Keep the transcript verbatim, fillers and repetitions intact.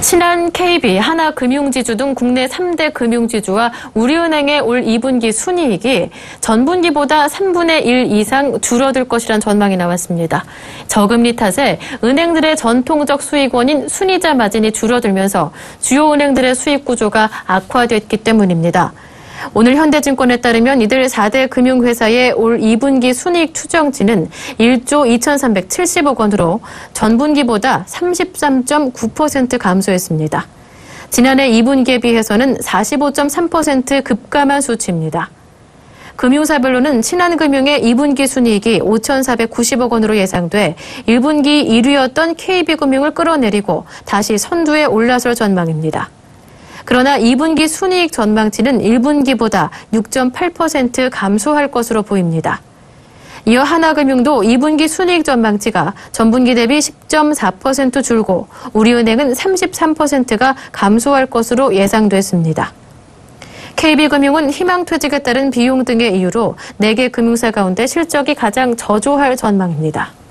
신한, 케이비, 하나금융지주 등 국내 삼 대 금융지주와 우리은행의 올 이 분기 순이익이 전분기보다 삼분의 일 이상 줄어들 것이란 전망이 나왔습니다. 저금리 탓에 은행들의 전통적 수익원인 순이자 마진이 줄어들면서 주요 은행들의 수익 구조가 악화됐기 때문입니다. 오늘 현대증권에 따르면 이들 사 대 금융회사의 올 이 분기 순이익 추정치는 일조 이천삼백칠십억 원으로 전분기보다 삼십삼 점 구 퍼센트 감소했습니다. 지난해 이 분기에 비해서는 사십오 점 삼 퍼센트 급감한 수치입니다. 금융사별로는 신한금융의 이 분기 순이익이 오천사백구십억 원으로 예상돼 일 분기 일 위였던 케이비금융을 끌어내리고 다시 선두에 올라설 전망입니다. 그러나 이 분기 순이익 전망치는 일 분기보다 육 점 팔 퍼센트 감소할 것으로 보입니다. 이어 하나금융도 이 분기 순이익 전망치가 전분기 대비 십 점 사 퍼센트 줄고 우리은행은 삼십삼 퍼센트가 감소할 것으로 예상됐습니다. 케이비금융은 희망퇴직에 따른 비용 등의 이유로 네 개 금융사 가운데 실적이 가장 저조할 전망입니다.